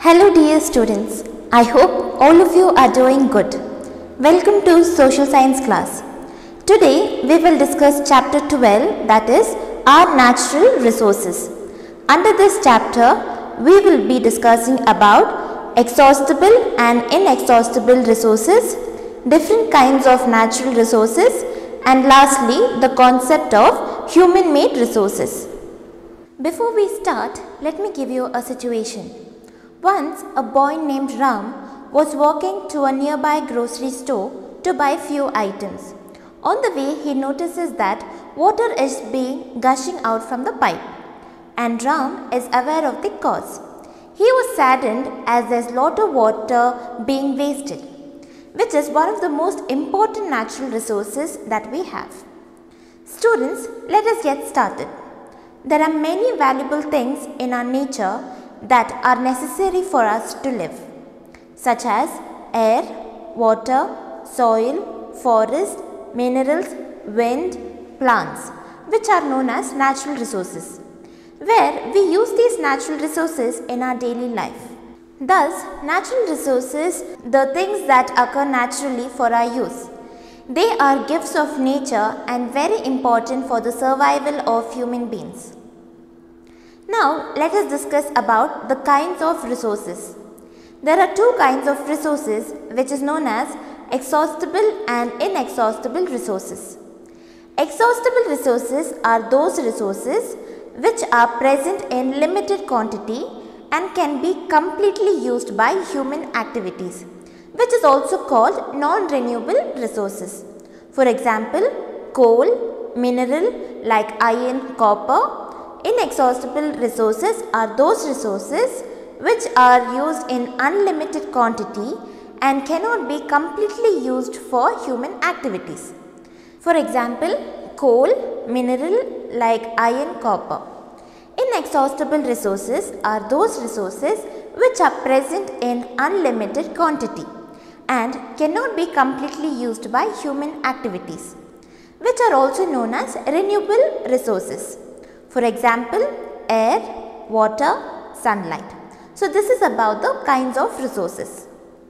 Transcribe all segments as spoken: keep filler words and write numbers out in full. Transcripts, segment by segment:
Hello dear students, I hope all of you are doing good. Welcome to Social Science class. Today we will discuss chapter twelve, that is our natural resources. Under this chapter we will be discussing about exhaustible and inexhaustible resources, different kinds of natural resources, and lastly the concept of human made resources. Before we start, let me give you a situation. Once a boy named Ram was walking to a nearby grocery store to buy few items. On the way he notices that water is being gushing out from the pipe, and Ram is aware of the cause. He was saddened as there is lot of water being wasted, which is one of the most important natural resources that we have. Students, let us get started. There are many valuable things in our nature that are necessary for us to live, such as air, water, soil, forest, minerals, wind, plants, which are known as natural resources, where we use these natural resources in our daily life. Thus, natural resources, the things that occur naturally for our use, they are gifts of nature and very important for the survival of human beings. Now, let us discuss about the kinds of resources. There are two kinds of resources which is known as exhaustible and inexhaustible resources. Exhaustible resources are those resources which are present in limited quantity and can be completely used by human activities, which is also called non-renewable resources. For example, coal, mineral like iron, copper. Inexhaustible resources are those resources which are used in unlimited quantity and cannot be completely used for human activities. For example, coal, mineral like iron, copper. Inexhaustible resources are those resources which are present in unlimited quantity and cannot be completely used by human activities, which are also known as renewable resources. For example, air, water, sunlight. So this is about the kinds of resources.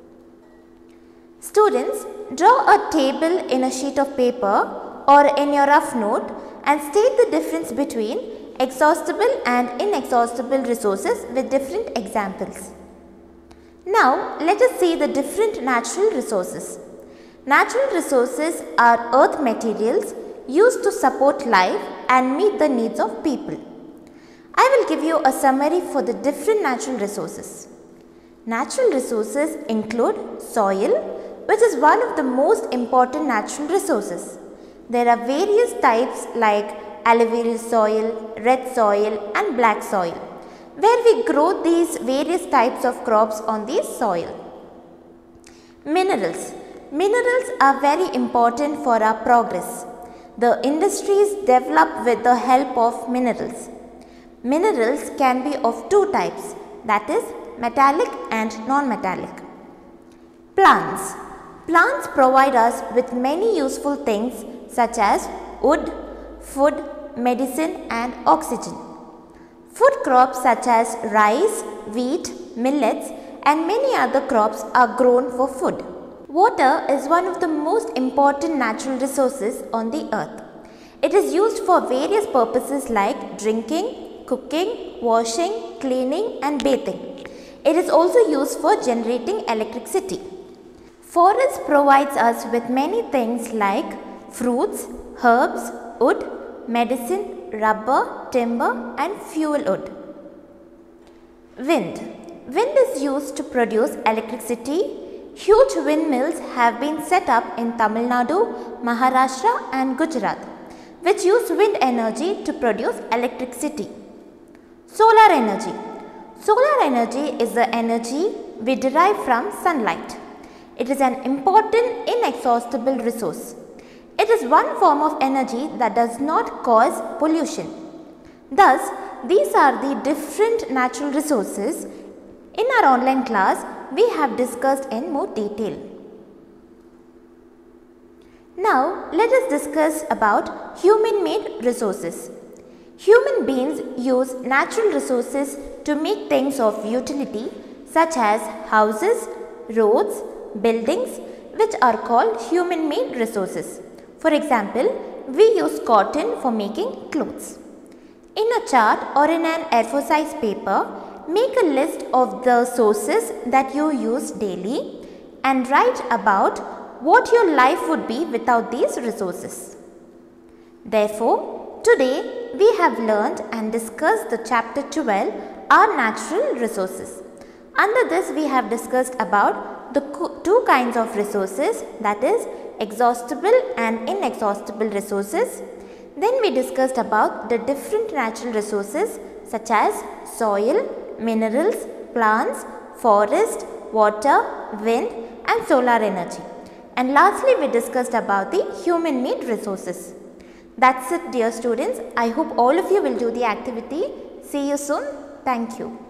Students, draw a table in a sheet of paper or in your rough note and state the difference between exhaustible and inexhaustible resources with different examples. Now, let us see the different natural resources. Natural resources are earth materials used to support life and meet the needs of people. I will give you a summary for the different natural resources. Natural resources include soil, which is one of the most important natural resources. There are various types like alluvial soil, red soil and black soil, where we grow these various types of crops on the soil. Minerals. Minerals are very important for our progress. The industries develop with the help of minerals. Minerals can be of two types, that is metallic and non-metallic. Plants. Plants provide us with many useful things such as wood, food, medicine and oxygen. Food crops such as rice, wheat, millets and many other crops are grown for food. Water is one of the most important natural resources on the earth. It is used for various purposes like drinking, cooking, washing, cleaning and bathing. It is also used for generating electricity. Forest provides us with many things like fruits, herbs, wood, medicine, rubber, timber and fuel wood. Wind. Wind is used to produce electricity. Huge windmills have been set up in Tamil Nadu, Maharashtra and Gujarat, which use wind energy to produce electricity. Solar energy. Solar energy is the energy we derive from sunlight. It is an important inexhaustible resource. It is one form of energy that does not cause pollution. Thus, these are the different natural resources. In our online class, we have discussed in more detail. Now, let us discuss about human made resources. Human beings use natural resources to make things of utility such as houses, roads, buildings, which are called human-made resources. For example, we use cotton for making clothes. In a chart or in an A four size paper, make a list of the sources that you use daily and write about what your life would be without these resources. Therefore, today we have learned and discussed the chapter twelve, our natural resources. Under this, we have discussed about the two kinds of resources, that is exhaustible and inexhaustible resources. Then we discussed about the different natural resources such as soil, minerals, plants, forest, water, wind and solar energy. And lastly, we discussed about the human-made resources. That's it, dear students. I hope all of you will do the activity. See you soon. Thank you.